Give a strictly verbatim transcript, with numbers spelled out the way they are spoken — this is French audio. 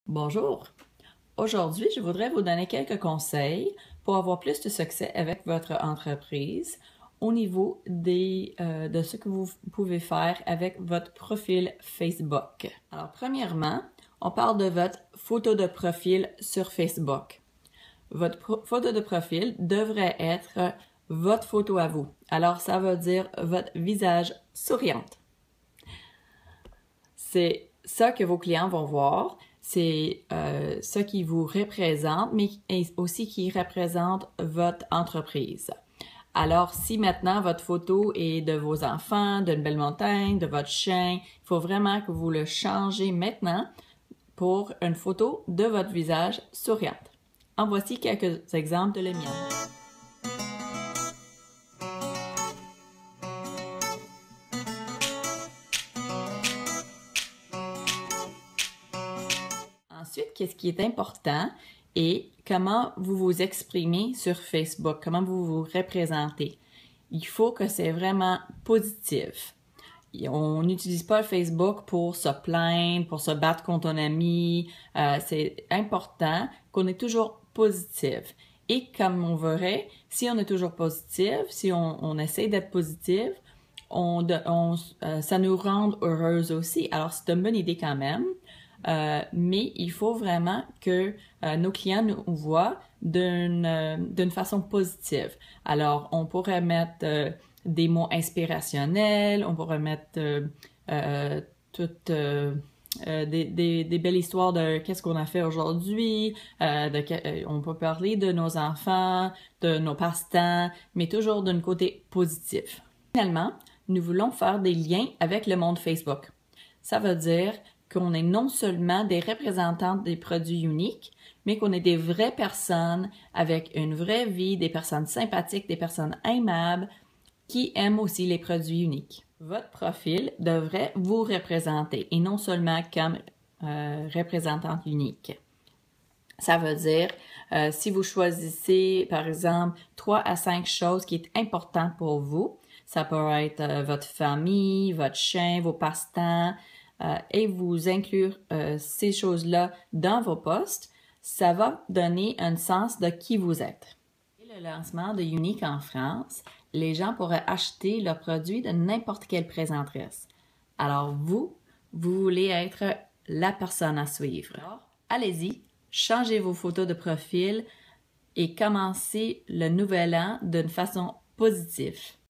Bonjour! Aujourd'hui, je voudrais vous donner quelques conseils pour avoir plus de succès avec votre entreprise au niveau des, euh, de ce que vous pouvez faire avec votre profil Facebook. Alors, premièrement, on parle de votre photo de profil sur Facebook. Votre photo de profil devrait être votre photo à vous. Alors, ça veut dire votre visage souriant. C'est ça que vos clients vont voir. C'est euh, ce qui vous représente, mais aussi qui représente votre entreprise. Alors, si maintenant votre photo est de vos enfants, d'une belle montagne, de votre chien, il faut vraiment que vous le changez maintenant pour une photo de votre visage souriant. En voici quelques exemples de la mienne. Ensuite, qu'est-ce qui est important et comment vous vous exprimez sur Facebook, comment vous vous représentez. Il faut que c'est vraiment positif. On n'utilise pas le Facebook pour se plaindre, pour se battre contre un ami. Euh, c'est important qu'on est toujours positif. Et comme on verrait, si on est toujours positif, si on, on essaie d'être positif, on, on, euh, ça nous rend heureuse aussi. Alors, c'est une bonne idée quand même. Euh, mais il faut vraiment que euh, nos clients nous voient d'une euh, d'une façon positive. Alors, on pourrait mettre euh, des mots inspirationnels, on pourrait mettre euh, euh, toutes euh, euh, des, des, des belles histoires de qu'est-ce qu'on a fait aujourd'hui, euh, de, euh, on peut parler de nos enfants, de nos passe-temps, mais toujours d'un côté positif. Finalement, nous voulons faire des liens avec le monde Facebook. Ça veut dire qu'on est non seulement des représentantes des produits uniques, mais qu'on est des vraies personnes avec une vraie vie, des personnes sympathiques, des personnes aimables qui aiment aussi les produits uniques. Votre profil devrait vous représenter et non seulement comme euh, représentante unique. Ça veut dire, euh, si vous choisissez, par exemple, trois à cinq choses qui est importantes pour vous, ça peut être euh, votre famille, votre chien, vos passe-temps, Euh, et vous inclure euh, ces choses-là dans vos posts, ça va donner un sens de qui vous êtes. Et le lancement de Unique en France, les gens pourraient acheter leurs produits de n'importe quelle présenteresse. Alors vous, vous voulez être la personne à suivre. Alors, allez-y, changez vos photos de profil et commencez le nouvel an d'une façon positive.